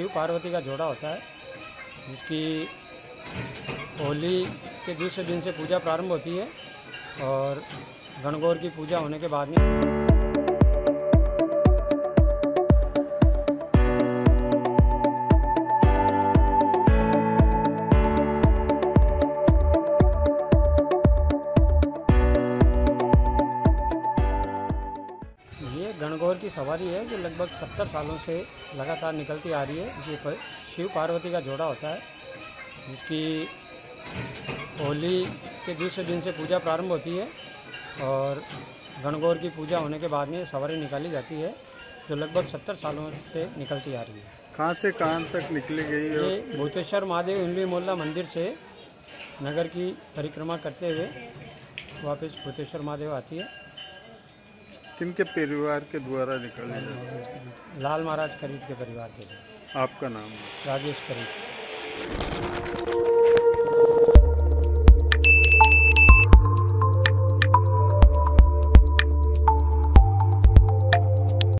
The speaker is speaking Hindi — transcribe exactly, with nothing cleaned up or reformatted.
शिव पार्वती का जोड़ा होता है, जिसकी होली के दूसरे दिन से पूजा प्रारंभ होती है और गणगौर की पूजा होने के बाद में ये गणगौर की सवारी है जो लगभग सत्तर सालों से लगातार निकलती आ रही है। ये शिव पार्वती का जोड़ा होता है, जिसकी होली के दूसरे दिन से पूजा प्रारंभ होती है और गणगौर की पूजा होने के बाद में सवारी निकाली जाती है, जो लगभग सत्तर सालों से निकलती आ रही है। कहाँ से कहाँ तक निकली गई है? ये भूतेश्वर महादेव हिंडली मोहल्ला मंदिर से नगर की परिक्रमा करते हुए वापस भूतेश्वर महादेव आती है। किनके परिवार के द्वारा निकली है? लाल महाराज करीब के परिवार के लिए। आपका नाम? राजेश करीब।